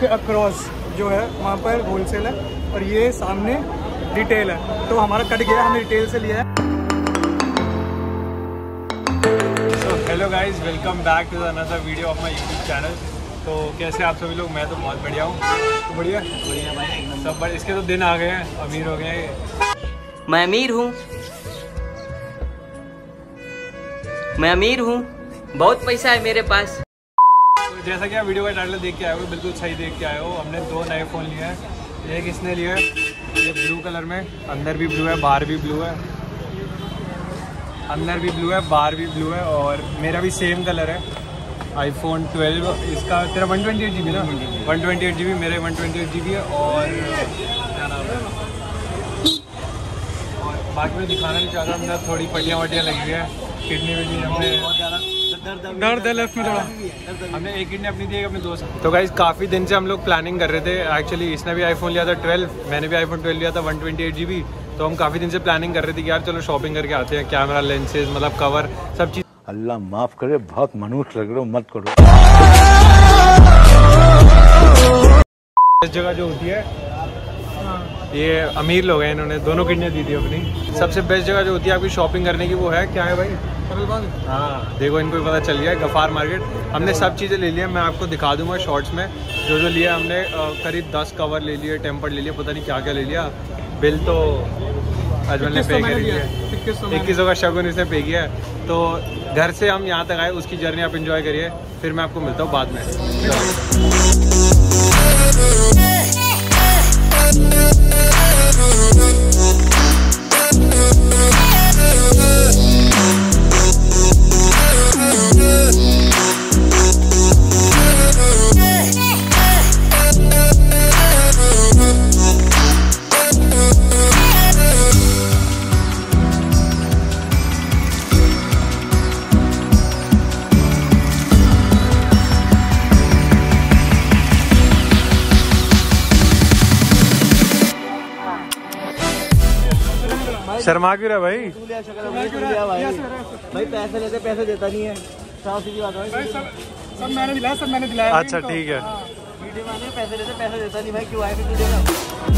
उसके अक्रॉस जो है वहाँ पर होलसेल है और ये सामने रिटेल है। तो हमारा कट गया, हमने रिटेल से लिया है। So hello guys, welcome back to another video of my YouTube channel. तो कैसे आप सभी लोग? मैं तो बहुत बढ़िया हूँ। तो बढ़िया भाई एकदम सब बढ़िया। इसके तो दिन आ गए हैं, अमीर हो गए हैं। मैं अमीर हूँ, मैं अमीर हूँ, बहुत पैसा है मेरे पास। तो जैसा कि आप वीडियो का टाइटल देख के आए हो, बिल्कुल सही देख के आए हो। हमने 2 नए फ़ोन लिए हैं। एक इसने लिया है ये ब्लू कलर में, अंदर भी ब्लू है बाहर भी ब्लू है, अंदर भी ब्लू है बाहर भी ब्लू है। और मेरा भी सेम कलर है, iPhone 12। इसका तेरा 128 GB ना? 128 GB, मेरे 128 GB है। और क्या नाम है, और बाकी मैं दिखाना नहीं चाहता, अंदर थोड़ी पट्टियाँ वट्टियाँ लगी हुई है। किडनी में भी हमने दर्द है लेफ्ट में थोड़ा। हमने एक किडनी अपनी दी, एक अपने दोस्त। तो गाइस काफ़ी दिन से हम लोग प्लानिंग कर रहे थे। एक्चुअली इसने भी iPhone लिया था 12, मैंने भी iPhone 12 लिया था 128 GB। तो हम काफ़ी दिन से प्लानिंग कर रहे थे कि यार चलो शॉपिंग करके आते हैं, कैमरा, लेंसेज, मतलब कवर, सब चीज़। अल्लाह माफ़ करे, बहुत मनुष्य लग रहे हो, मत करो। इस जगह जो होती है, ये अमीर लोग हैं, इन्होंने दोनों किडनियाँ दी थी अपनी। सबसे बेस्ट जगह जो होती है आपकी शॉपिंग करने की, वो है क्या है भाई? हाँ देखो, इनको भी पता चल गया है, गफ़ार मार्केट। हमने सब चीज़ें ले लिया, मैं आपको दिखा दूंगा शॉर्ट्स में जो जो लिया हमने। करीब 10 कवर ले लिए, टेम्पर ले लिया, पता नहीं क्या क्या ले लिया। बिल तो अजमल ने पे कर दिया, 2100 का शगुन इसने पे किया है। तो घर से हम यहाँ तक आए, उसकी जर्नी आप इंजॉय करिए, फिर मैं आपको मिलता हूँ बाद में। शर्मा क्यों रहा भाई? भाई पैसे लेते, पैसे देता नहीं है। सब मैंने दिलाया, सब मैंने दिलाया। अच्छा ठीक है। वीडियो में पैसे लेते, पैसे देता नहीं भाई, क्यों आए फिर देना?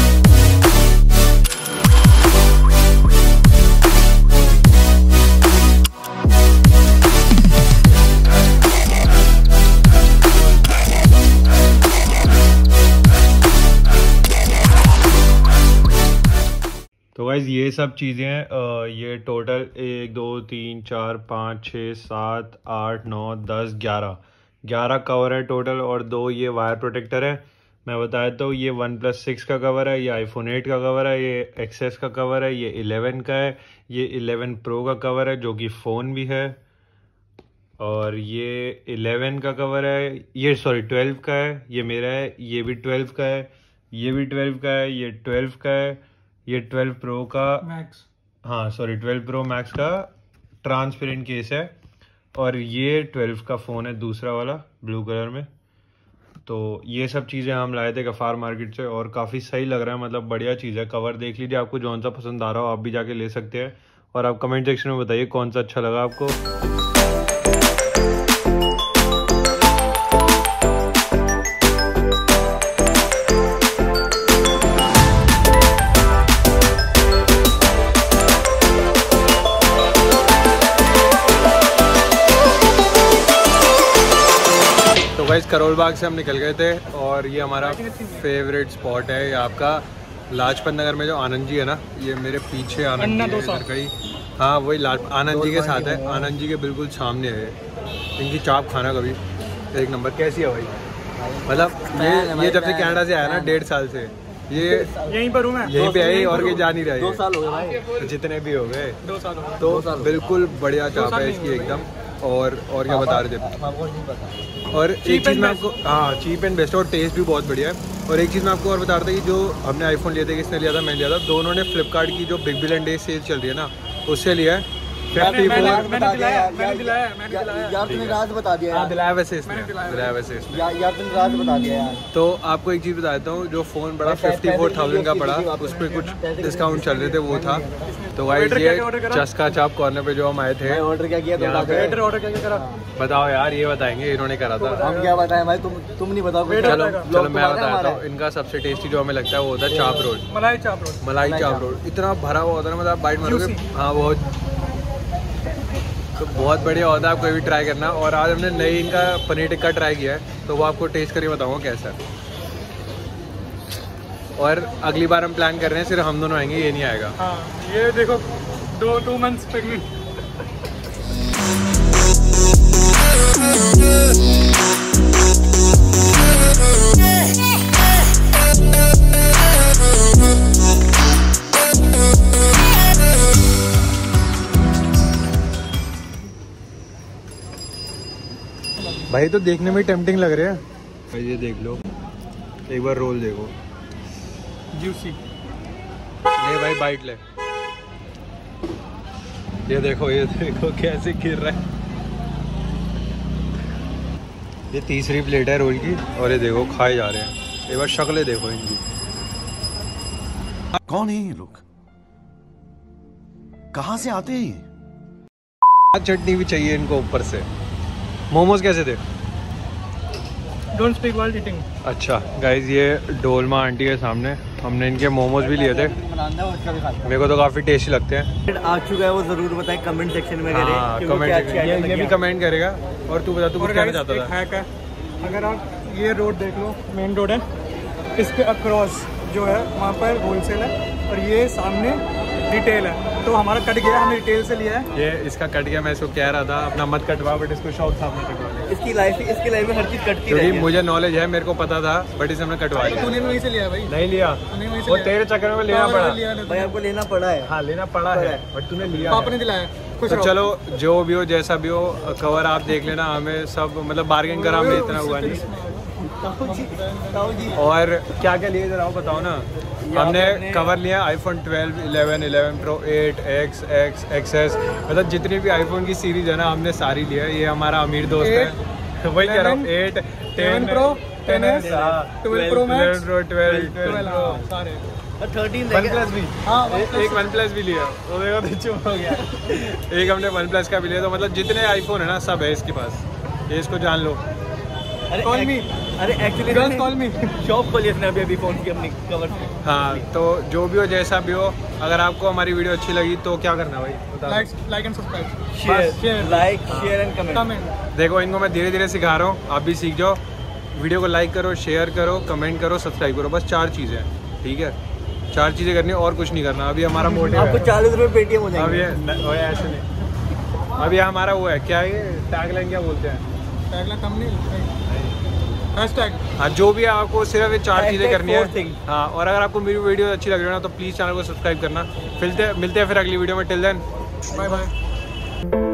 तो गाइज ये सब चीज़ें हैं, ये टोटल 1 2 3 4 5 6 7 8 9 10 11 कवर है टोटल। और 2 ये वायर प्रोटेक्टर है। मैं बताया तो ये OnePlus 6 का कवर है, ये iPhone 8 का कवर है, ये XS का कवर है, ये 11 का है, ये 11 Pro का कवर है जो कि फ़ोन भी है। और ये 11 का कवर है, ये सॉरी 12 का है, ये मेरा है, ये भी 12 का है, ये भी 12 का है, ये 12 का है, ये 12 Pro का मैक्स, हाँ सॉरी 12 Pro Max का ट्रांसपेरेंट केस है। और ये 12 का फ़ोन है दूसरा वाला ब्लू कलर में। तो ये सब चीज़ें हम लाए थे गफ़ार मार्केट से और काफ़ी सही लग रहा है, मतलब बढ़िया चीज़ है। कवर देख लीजिए, आपको जौन सा पसंद आ रहा हो आप भी जाके ले सकते हैं। और आप कमेंट सेक्शन में बताइए कौन सा अच्छा लगा आपको। गाइस करोल बाग से हम निकल गए थे और ये हमारा फेवरेट स्पॉट है। ये आपका लाजपत नगर में जो आनंद जी है ना, ये मेरे पीछे आनंद जी है कहीं, हाँ वही आनंद जी के साथ है, आनंद जी के बिल्कुल सामने है। इनकी चाप खाना कभी एक नंबर। कैसी है भाई? मतलब ये जब से कनाडा से आया ना 1.5 साल से, ये यहीं पर हूँ मैं, यहीं पे आई और ये जा नहीं रहा है। 2 साल हो गए भाई, जितने भी हो गए 2 साल हो गए। तो बिल्कुल बढ़िया चाप है इसकी एकदम। और क्या बता रहे थे? और एक चीज़ मैं आपको, हाँ चीप एंड बेस्ट, और टेस्ट भी बहुत बढ़िया है। और एक चीज़ मैं आपको और बता रहा था कि जो हमने आईफोन लिए थे, किसने लिया था? मैंने लिया था। दोनों ने फ्लिपकार्ट की जो बिग बिलियन डे सेल चल रही है ना, उससे लिया है। मैंने दिलाया यार तूने राज बता दिया यार। दिलाया वैसे इसने, दिलाया वैसे इसने। यार तूने राज बता दिया यार। तो आपको एक चीज़ बता देता हूँ, जो फ़ोन बड़ा 54,000 का पड़ा, उस पर कुछ डिस्काउंट चल रहे थे, वो था। तो गाइस ये चस्का चाप कॉर्नर पे जो हम आए थे, ऑर्डर क्या किया? ऑर्डर क्या करा? बताओ यार, ये बताएंगे, इन्होंने करा था। हम क्या बताएं भाई, तुम नहीं बताओ। चलो मैं बताता हूँ। इनका सबसे टेस्टी जो हमें लगता है वो होता है चाप रोल, मलाई चाप रोल। मलाई चाप रोल। इतना भरा हुआ होता है ना, मतलब बाइट मारोगे, हाँ बहुत, तो बहुत बढ़िया होता है। आप कोई भी ट्राई करना। और आज हमने नई इनका पनीर टिक्का ट्राई किया है, तो वो आपको टेस्ट करके बताऊँगा कैसा है। और अगली बार हम प्लान कर रहे हैं सिर्फ हम दोनों आएंगे, ये नहीं आएगा। हाँ ये देखो 2 मंथ्स प्रेगनेंट। भाई तो देखने में टेम्पटिंग लग रहे हैं भाई। ये देख लो, एक बार रोल देखो, जूसी। ले भाई बाइट ले। ये देखो कैसे गिर रहा है। ये तीसरी प्लेट है रोल की, और ये देखो खाए जा रहे हैं। एक बार शक्लें देखो इनकी। कौन है ये लोग, कहाँ से आते हैं ये? चटनी भी चाहिए इनको ऊपर से। मोमोज कैसे थे? Don't speak while eating. अच्छा गाइज, ये डोलमा आंटी के सामने हमने इनके मोमोज भी लिए थे। मेरे को तो काफ़ी टेस्टी लगते हैं। आ चुका है वो जरूर बताएं कमेंट सेक्शन में। हाँ कमेंट, ये भी कमेंट करेगा। और तू बता, तू कुछ कहना चाहता था? हैक है, अगर आप ये रोड देख लो, मेन रोड है, इसके अक्रॉस जो है वहाँ पर होलसेल है, और ये सामने रिटेल है। तो हमारा कट गया, हमने रिटेल से लिया है। ये इसका कट गया, मैं इसको कह रहा था अपना मत कटवा, बट इसको शौक था अपना कटवा। इसकी लाइफ में हर चीज कटती क्योंकि है। मुझे नॉलेज है, मेरे को पता था, बट इसे हमने कटवा लिया। तूने भी वहीं से लिया है भाई? नहीं लिया, वो तेरे चक्कर में लेना पड़ा। भाई आपको लेना पड़ा है। हाँ लेना पड़ा है, बट तूने लिया। आपने दिलाया। कुछ तो चलो जो भी हो, जैसा भी हो, कवर आप देख लेना। हमें सब मतलब बार्गेन करा हमने, इतना हुआ नहीं। और क्या क्या लिए जरा बताओ ना। हमने कवर लिया iPhone 12, 11, 11 Pro, 8X, X, XS, मतलब जितनी भी आईफोन की सीरीज है ना, हमने सारी लिया। ये हमारा अमीर दोस्त है, वही कह रहा हूँ। 8, 10 Pro, 10S, 12 Pro Max, 12 सारे। 13 OnePlus भी, हाँ एक OnePlus भी लिया। तो देखो तो चुप हो गया। एक हमने OnePlus का भी लिया। तो मतलब जितने आईफोन है ना, सब है इसके पास, ये इसको जान लो। Call me. अरे actually girls call me. Shop खोली इसने अभी फोन की अपनी कवर से। हाँ तो जो भी हो, जैसा भी हो, अगर आपको हमारी वीडियो अच्छी लगी तो क्या करना भाई बता। Like and subscribe, share, like, share and comment. देखो इनको मैं धीरे धीरे सिखा रहा हूँ, आप भी सीख जाओ। वीडियो को लाइक करो, शेयर करो, कमेंट करो, सब्सक्राइब करो, बस 4 चीज़ें, ठीक है? 4 चीज़ें करनी है, और कुछ नहीं करना। अभी हमारा मोटिव आपको 40 रुपये पेटीएम हो अब जाएंगे। ये ऐसे नहीं, अब ये हमारा वो है, क्या ये टैगलाइन क्या बोलते हैं? टैगलाइन कम नहीं, हैशटैग। हाँ जो भी है, आपको सिर्फ ये 4 चीज़ें करनी है। #4 हाँ, और अगर आपको मेरी वीडियो अच्छी लग रही है ना, तो प्लीज़ चैनल को सब्सक्राइब करना। मिलते हैं फिर अगली वीडियो में। Till then bye bye.